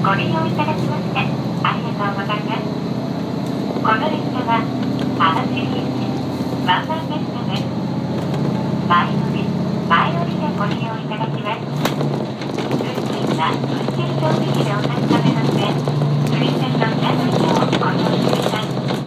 ご利用いただきましてありがとうございます。この列車は網走駅湾岸列車です。前乗り、前乗りでご利用いただきます。通勤は運転表示器でお確かめの上、水線の車内をご利用ください。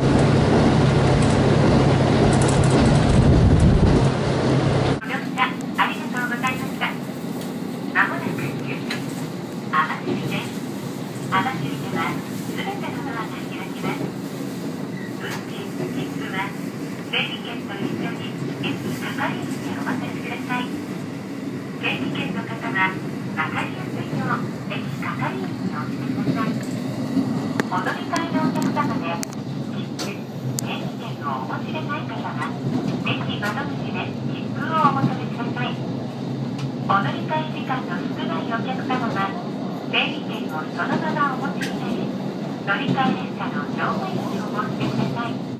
ご乗車ありがとうございました。まもなく9分、網走です。網走では全てのドアが開きます。運賃、切符は整理券と一緒に駅係員にお渡しください。整理券の方は分かりやすいよう駅係員におしてください。お乗り換えのお客様で切符、整理券をお持ちでない方は駅窓口で切符をお求めください。お乗り換え時間の少ないお客様は整理券をそのままお持ちになり、乗り換え列車の乗務員にお申し出ください。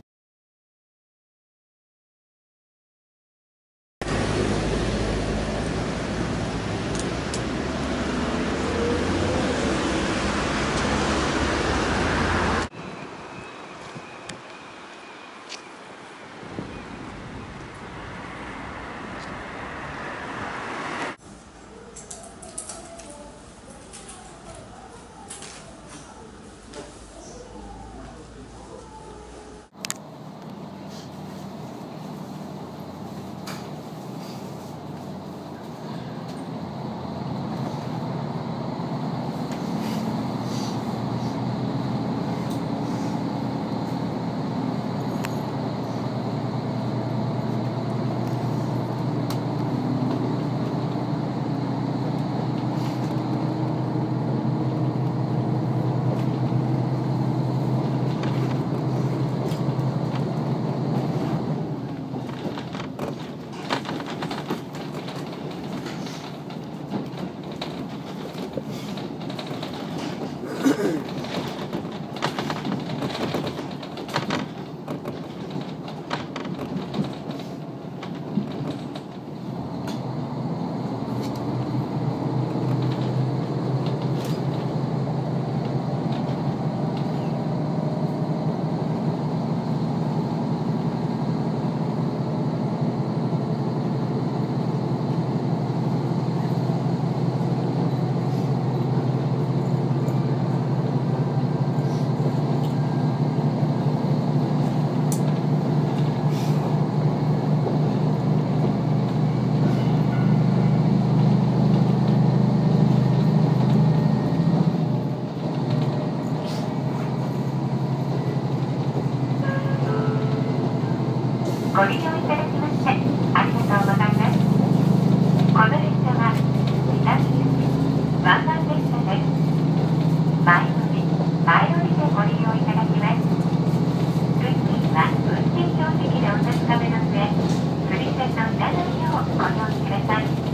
ご利用いただきましてありがとうございます。この列車は南行き湾岸列車です。前乗り、前乗りでご利用いただきます。通勤は運転標識でお確かめの上、水線の車内をご利用ください。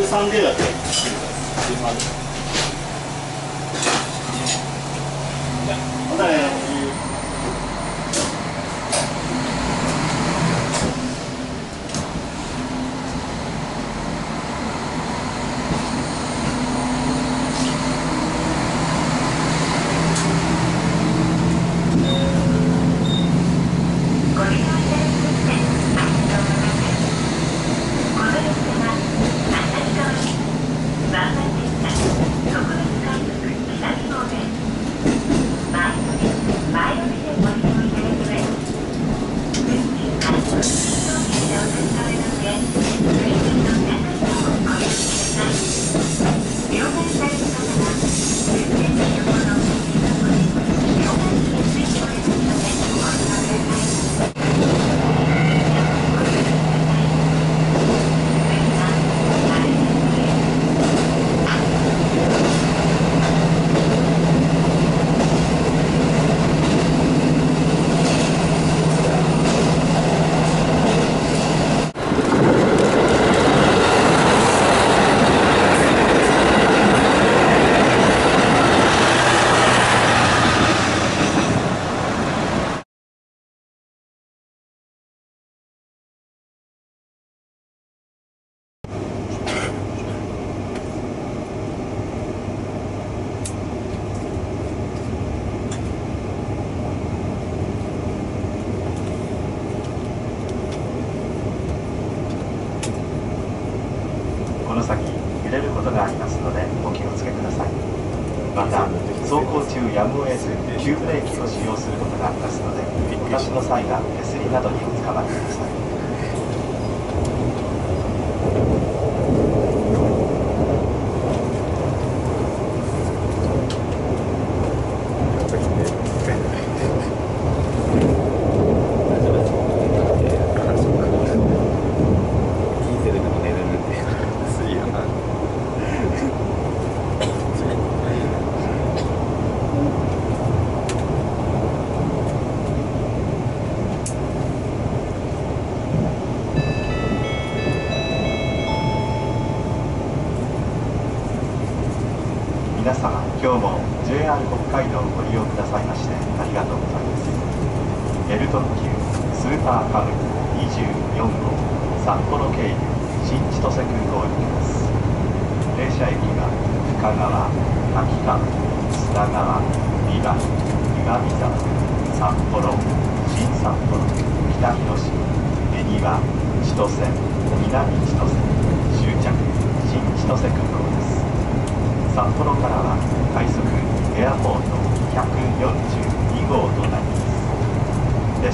13D だけまたね。 この先揺れることがありますのでお気をつけください。また走行中やむを得ず急ブレーキを使用することがありますので、お立ちの際は手すりなどにおつかまりください。皆様、今日も JR 北海道をご利用くださいましてありがとうございます。L特急スーパーカムイ24号札幌経由新千歳空港に行きます。停車駅は深川、滝川、砂川、三原、岩見沢、札幌、新札幌、北広島、恵庭、千歳、南千歳、終着新千歳空港です。札幌からは快速エアポート142号となります。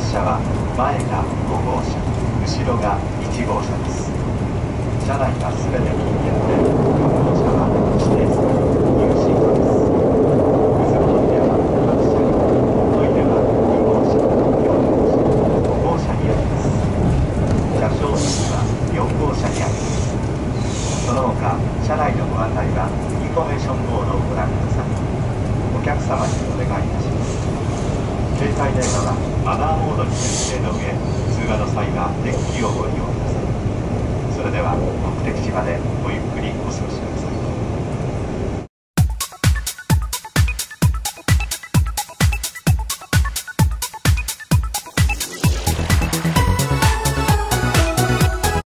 列車は前が5号車、後ろが1号車です。車内は全て禁煙で、4号車は指定席、有シートです。くず切りでは各車両、トイレは2号車、4号車、5号車にあります。車掌室は4号車にあります。その他、車内のご案内はインフォメーションボードをご覧ください。お客様にお願いいたします。携帯電話はマナーモードに設定の上、通話の際はデッキをご利用ください。それでは目的地までごゆっくりお過ごしください。